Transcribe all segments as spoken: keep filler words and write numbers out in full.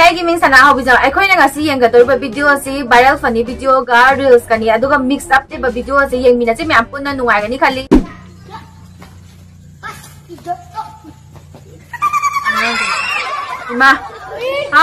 ꯑꯩꯒꯤ ꯃꯤꯡ ꯁꯅꯥ ꯍꯧꯕꯤꯖꯝ ꯑꯩꯈꯣꯏꯅ ꯉꯁꯤ ꯌꯦꯡꯒꯗꯧꯔꯤꯕ ꯚꯤꯗꯤꯑꯣ ꯑꯁꯤ ꯚꯥꯏꯔꯦꯜ ꯐꯅꯤ ꯚꯤꯗꯤꯑꯣꯒ ꯔꯤꯜꯁꯀꯅꯤ ꯑꯗꯨꯒ ꯃꯤꯛꯁ ꯑꯞ ꯇꯧꯕ ꯚꯤꯗꯤꯑꯣ ꯑꯁꯤ ꯌꯦꯡꯃꯤꯟꯅꯁꯤ ꯃꯌꯥꯝ ꯄꯨꯟꯅ ꯅꯨꯡꯉꯥꯏꯒꯅꯤ ꯈꯜꯂꯤ ꯏꯃꯥ ꯍꯥ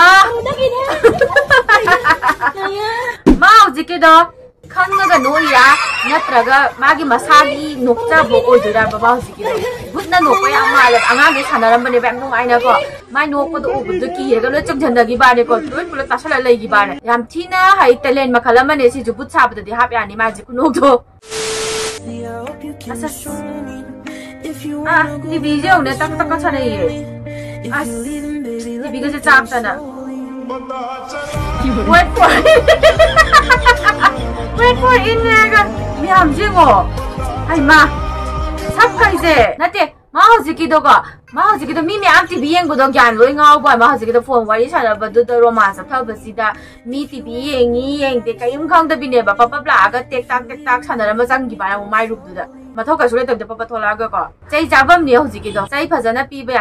ꯃꯥ ꯍꯧꯖꯤꯛꯀꯤꯗꯣ ꯈꯪꯉꯒ ꯅꯣꯛꯏꯔꯥ ꯅꯠꯇ꯭ꯔꯒ ꯃꯥꯒꯤ ꯃꯁꯥꯒꯤ ꯅꯣꯛꯆꯕ ꯑꯣꯏꯗꯣꯏꯔꯥ ꯕꯕꯥ ꯍꯧꯖꯤꯛꯀꯤꯗꯣ ꯕꯨꯠꯅ ꯅꯣꯛꯄ ꯌꯥꯝ ꯃꯥꯜꯂꯦ ꯑꯉꯥꯡꯗꯤ ꯁꯥꯟꯅꯔꯝꯕꯅꯦꯕ ꯌꯥꯝ ꯅꯨꯡꯉꯥꯏꯅꯀꯣ ꯃꯥꯏ ꯅꯣꯛꯄꯗꯣ ꯎꯕꯗ ꯀꯤꯔꯒ ꯂꯣꯏ ꯆꯨꯝꯖꯟꯅꯈꯤꯕꯅꯦꯀꯣ ꯂꯣꯏ ꯄꯨꯂꯞ ꯇꯥꯁꯜꯂ ꯂꯩꯈꯤꯕꯅꯦ ꯌꯥꯝ ꯊꯤꯅ ꯍꯩ ꯇꯦꯂꯦꯟ ꯃꯈꯜ ꯑꯃꯅꯦ ꯁꯤꯁꯨ ꯕꯨꯠ ꯁꯥꯕꯗꯗꯤ ꯍꯥꯞ ꯌꯥꯅꯤ ꯃꯥꯁꯤ ꯈꯨꯅꯣꯛꯇꯣ ꯑꯁ ꯑꯥ ꯇꯤꯚꯤꯁꯦ ꯌꯦꯡꯉꯨꯅꯦ ꯇꯛ ꯇꯛꯀ ꯁꯥꯟꯅꯩꯌꯦ ꯑꯁ ꯇꯤꯚꯤꯒꯁꯦ ꯆꯥꯛꯇꯅ Wait for it! Wait for it! 인내가 미암지고 아이 마 삽가이제 나때 마우지기도가 마우지기도 미미 암티 비행고도 간 로잉 아우바 마우지기도 폰 와리 사나바도도 로마ን스 타버시다 미 티비 잉이 잉데 까임 칸다비네바 빠빠블라가 텍탁 텍탁 사나라마 장기바라 마이 룹두다 마토가 소레던데 빠빠 톨라가고 제이 잡음니 호지기도 제이 파자나 삐베야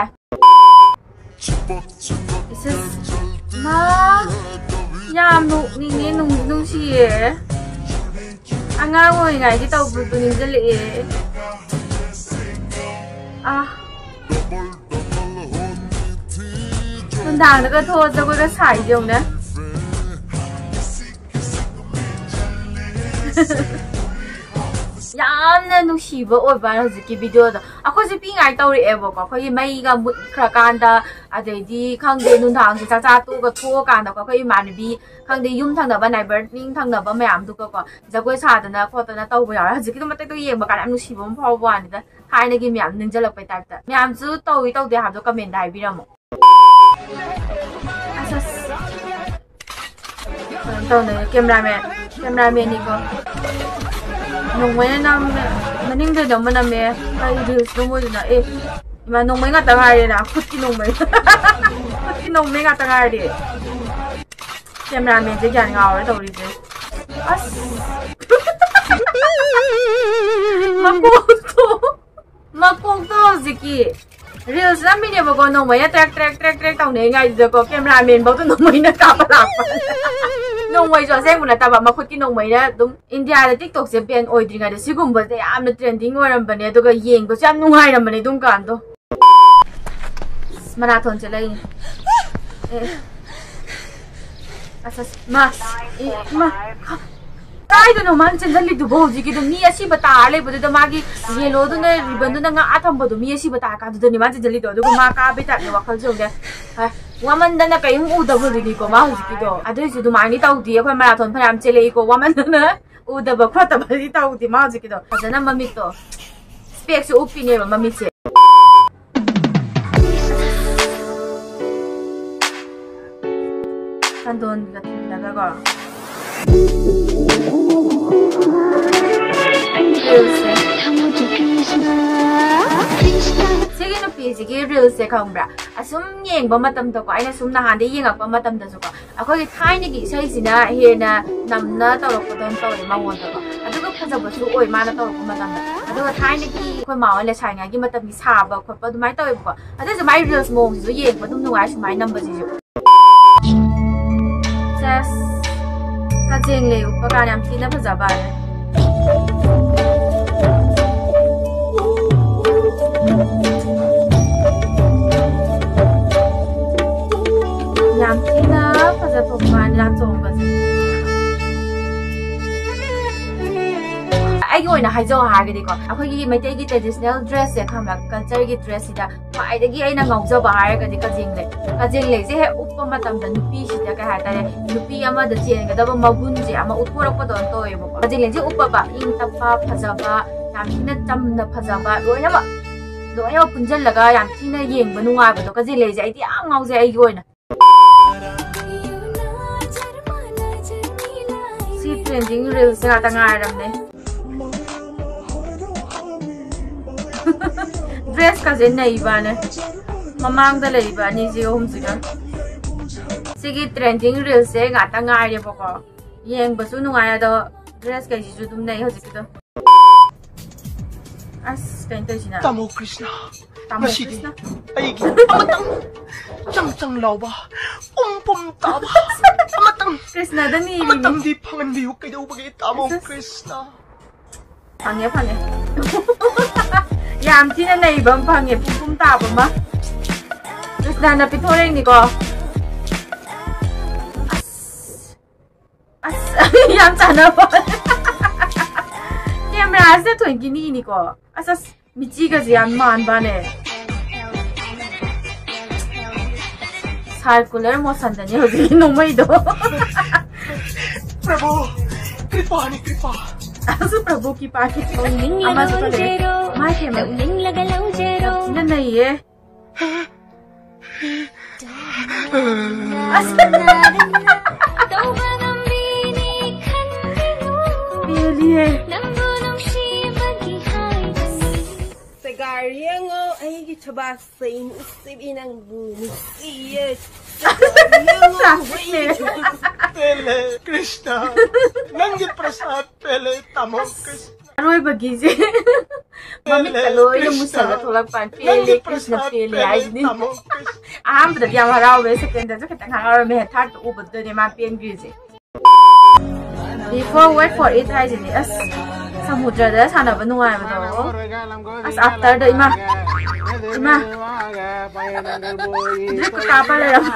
마 yam nu ni ni nu nu si e anga ngoi ngai ki tau bu tu ni jeli e ah nun dang da ka tho ja ko ka sai jong ne yamna nusiba oiba hojiki video da akhoi se pi ngai tauri ebo ko khoi mai ga mut khra kan da adedi khangde nun thang cha cha tu ga tho kan da ko khoi manbi khangde yum thang da ba neighbor ning thang da ba mayam du ko ko jagoi sa da na ko da na tau ba ya hojiki du matai to yeng ba kan am nusiba ma phaw ba ni da thai na gi myam ning jalak pai type da myam chu tawi taw de ha do comment dai bi ramo asas taw ne cameraman cameraman ni ko nongmai nam maning de dam na me ai reels no mo na e ima nongmai nga ta ngai na khutki nongmai khutki nongmai nga ta ngai de cameraman je kyan ngao re taw ri je as makok to makok to ziki reels na mi ne ba ko nongmai ya track track track track taw ne ngai je ko cameraman ba to nongmai na ka pa lak pa nongmai jo se muna ta ba makhutki nongmai na dum India da TikTok se ban oidringa da sigumba de amna trending oram bane aduga yeng ko yam nungai ram bane dum kan do marathon chalai eh asas ma ma tai do no man chandali du boji ki do mi asi bata le bodu da magi yelo do na ribbon do na nga atham bodu mi asi bata ka do ni man chandali do aduga ma ka beta ni wakhal jong de ha waman da na kai u da bodu ni ko ma hu ki do adu su do mani tau di ko marathon pharam chele ko waman na u da ba khata ba di tau di ma ji ki do ajana mami to spec su upi ne ba mami che Kandon ga daga go Sige no pi sige reels se khambra asum yeng ba matam to ko aina sum na han de yeng ak ba matam da su ko akoi gi thai ni gi sai sina he na namna tawrok ko don tawi ma won da ko aduga phaja ba su oi ma na tawrok ko matam da aduga thai ni gi khoi ma le sai nga gi matam gi sa ba khot ba du mai tawi ko adu su mai reels mong su yeng ba dum nu ai su mai number ji ju Yes ka jeng le upa ka yam thina phaja ba le yam thina phaja thok man la chong ba se ai gi oina haijau ha gi ko akhoi gi maitai gi traditional dress se khama culture gi dress ida pai da gi aina ngauja ba ha ga di ka jeng le ka jeng le je he uppa matam da nupi si da ka ha ta le nupi ama da chen ga da ba magun je ama uthorak pa don to e ba ka jeng le je uppa ba ing tappa phaja ba yam thina cham na phaja ba loina ba loina punjal laga yam thina yeng ba nunga ba do ka jeng le je ai ti am ngau je ai gi oina si trending reels ga ta ngai ram ne dress ka je nai ba ne mamang da lei ba ni ji hom ji ga sigi trending reels se ga ta ngai re ba ko yeng ba su nungai da dress ka ji ju dum nai ho ji ki da as kain to ji na Tamo Krishna Tamo Krishna ai gi amatang chang chang law ba um pum tama. Amatang Krishna dani. amatang di pangan biu kay daw bagay tama Krishna. Pangye pangye. Yam tina na ibang pangye pum pum tama ma. Krishna na pitore ni ko. As as yam sana po. Camera sa tuwing gini ni ko. Asas michi ka siya man ba ne. Circular motion da niya hoji no mai do. Prabhu, kripa ni kripa. Asu Prabhu ki paaki. Ama sa tole. Ma ke ma. Tina nahi hai. As. Really hai. Gariango ay gitaba sain usibin ang bunusiye. Pele Krishna. Nanggit prasad pele tamo Krishna. Aroy bagisi. Mami kaloy yung musala tulak pan pele Krishna pele ay ni. Aham pada dia marau be second da kita ngaro me third ubud de ma pen gisi. Before wait for it hai ni as samudra da sana ba nuai ba do. As after the ima ima Dre ko tapa le ram.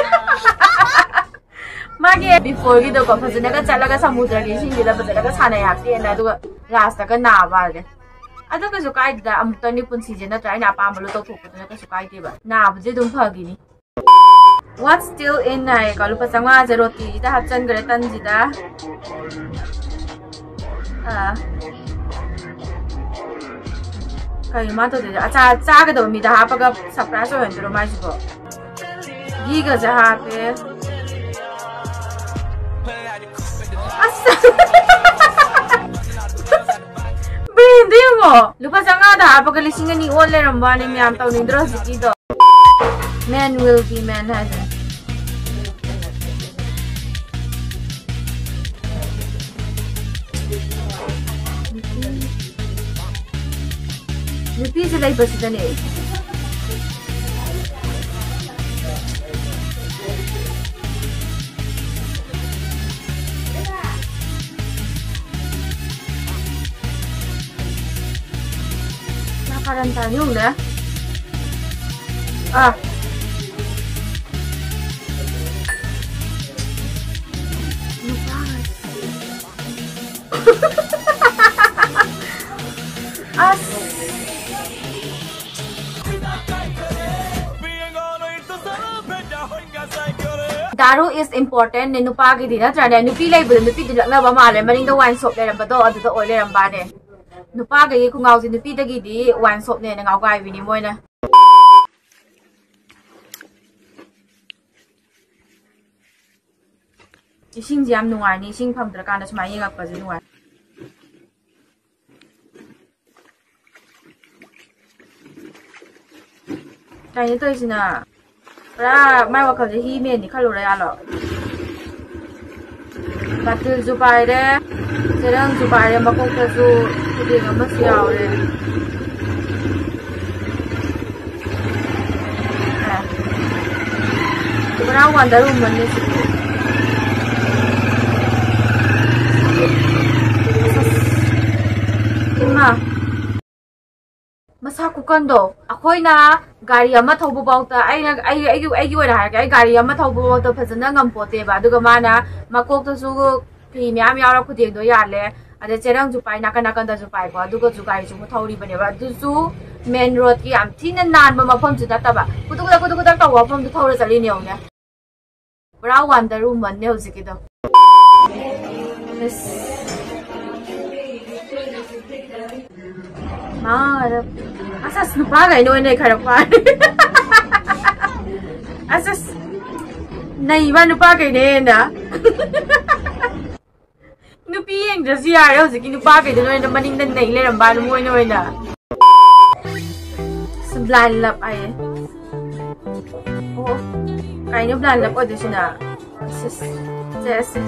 Mage before gi do ko phajana ka chala ka samudra gi sing gi da phajana ka sana ya te na du last ka na ba de. Ada ka su kai da am tani punsi je na try na pa malu to thuk na ka su kai de ba. Na bu je dum phagi ni. What's still in nai ka lu pachanga je roti da hapchan gre tan ji da. Ah Kaya mato de acha cha ga do mi da ha pa ga surprise ho hendro mai ko gi ga ja ha pe asa bindi mo lupa sanga da ha pa ga lising ni on le ram ba ni myam taw ni dro si do man will be man has Nupi sila iba sila ni. Nakaranta yung na. Ah. As. Daru is important ne nupa gi dina trana nupi lai bu nupi dilak na ba ma le maring da wine shop le ram ba do adu da oi le ram ba ne nupa ga gi ku ngau ji nupi da gi di wine shop ne na ngau gai bi ni moi na ising jam nuai ni sing pham tra kan da sma yeng ak pa ji nuai tai ni toi sina Pra mai wa khaje hi me ni khalo ra ya lo batil ju pai de serang ju pai ma ko ko ju ti ga ma si yaw de eh pra wa da ru man ni si ma Masa ku kando akhoi na gari ama thobu bauta ai na ai ai ai gi wara ha gari ama thobu bauta phajana ngam pote ba duga mana makok to su phi myam yaw khu deng do ya le ade cherang ju pai na kana kan da ju pai ko duga ju gari ju thori bane ba du su main road ki am thina nan ba mafam ju ta ba kudu kudu kudu kudu ta wa pham du thora chali ne ong ne bra wonder room man ne hoji ki do Ma, asas nupa ga ino ina ikarapa. Asas naiba nupa ga ina ina. Nupi yang jasi ya, hoji nupa ga ino ina maning dan naile ramba numo ino ina. Seblan lap ay. Oh, kayo blan lap o dito na. Asas, asas.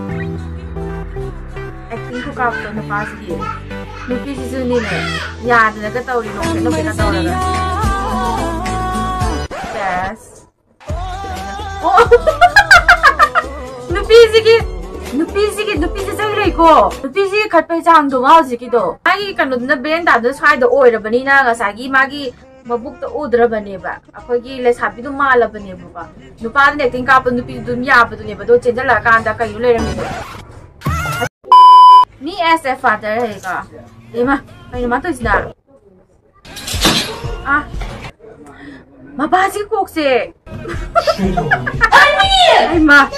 Acting ko kapto nupa sige. Nupi si Zuni ne, ya, na ka tawri no, no ka tawri na. Yes. Oh. Nupiziki, Nupiziki, Nupiziki ko. Nupiziki katpai jang do ma hojiki do. Magi kanu na brain da do sai do oira bani na ga sagi magi mabuk to udra bani ba. Akhoi le sabi do mala bani ba. Nupa ne acting ka pa nupi dum ya ba do ne ba do chenja la kan da kai le rami. Ni as a father hai ka. Ema, ai ma to isna. Ah. Mabasi kok se. Ai ma.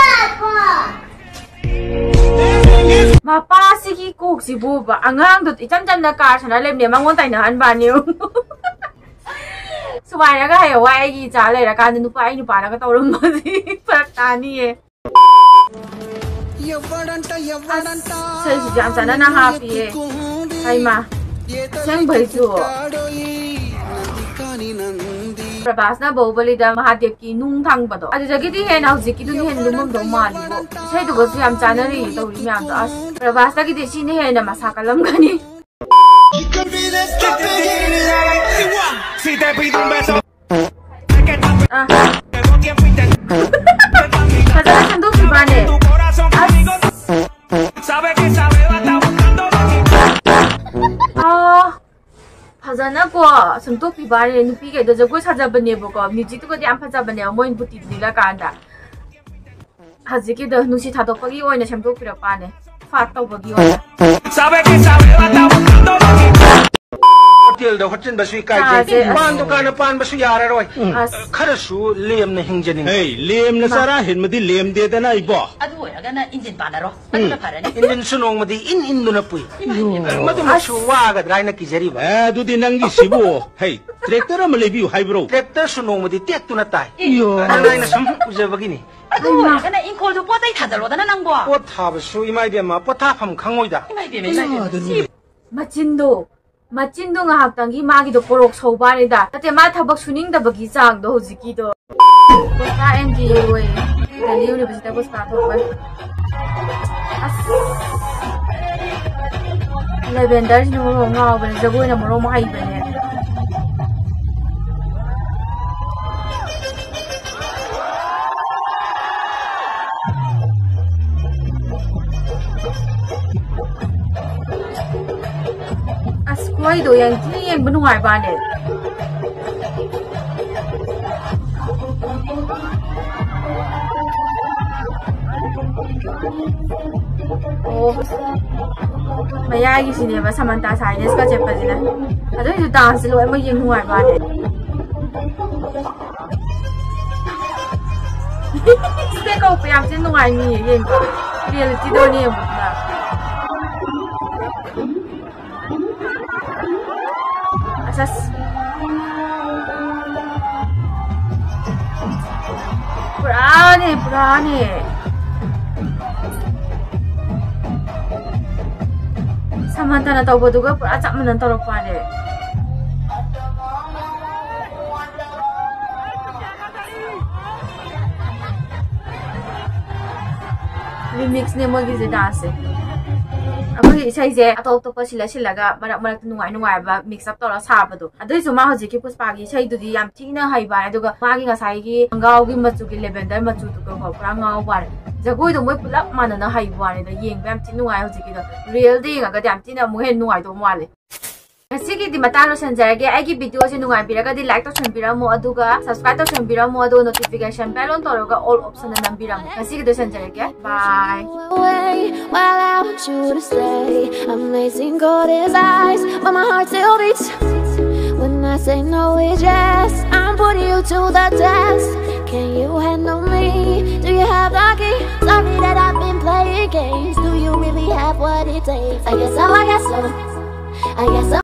Mapasi ki kok si buba angang dot icham cham na ka sana lem ne mangon tai na han ba ni. Suwai na ga hai wa ai gi cha le ra ka nu pa ai nu pa na ka tawram ma si pak ta ni e. Sai si jam sana na happy e. Ai ma. Sang bhai chu. Prabhasna Bahubali da Mahadev ki nung thang ba do adu jagi di hen house ki du hen lumum do mali bo sai du go su yam chanari to ri myam do as Prabhasna ki de si ne hen na masakalam gani ah Pazara sandu ki bane ah Hazana ko samtok pibare nupi ke do jagoi sajabane bo ko music to ko yam phajabane moin buti dila kanda haziki do nusi thadokpagi oina samtok pirapane fat tawbagi oina sabe ke sabe bata buscando hotel do hotel basu kai je pan dukan pan basu yara roi kharasu lem na hingjani hey lem na sara hinmadi lem de da na ibo adu oiraga na engine panaro aduna farane engine sunong madi in in do na pui madu masu wa ga drai na kijari ba eh du di nangi sibu hey tractor am lebi hai bro tractor sunong madi tek tu na tai yo anai na sam uje bagini adu oiraga na inkol do potai thadalo da na nangbo pot thab su imai be ma pot thafam khangoi da imai be imai machindo Machindo nga haktangi magi do porok sobani da tate ma thabak suning da bagi chang do hojiki do Posta M D A we Delhi University ko start ho pai as Lavender ni mo nga ba ni jagoi na mo mo hai ba ne Why do yang kini yang benungai bane? Oh, maya gi sini ba Samantha Science ka chepa jina. Ado itu dance lo emang yang benungai bane. Setiap kau payah sini benungai ni yang reality do ni yang bukan. Asas Purane, purane Samantha na tawba duga pura chap manan tarok pane remix ne mo gi je dance Aku isai je atau to pasila silaga marak marak nungai nungai ba mix up tora sabado adoi so ma hoji ki puspagi isai du di yam tina hai ba aduga magi ngasai gi ngau gi machu gi lavender machu tu ko pra ngau ba jagoi do moi pulak mana na hai ba ne da yeng bam tin nungai hoji ki do real di ga ga yam tina mu hen nungai do male Ngasigi di matano sanjarage aigi video se nungai biraga di like to chanbiramo aduga subscribe to chanbiramo adu notification bell on toroga all option na nambiramo ngasigi do sanjarage bye While I want you to stay, amazing God his eyes, but my heart still beats. When I say no, it's yes. I'm putting you to the test. Can you handle me? Do you have the key? Sorry that I've been playing games. Do you really have what it takes? I guess so, I guess so. I guess so.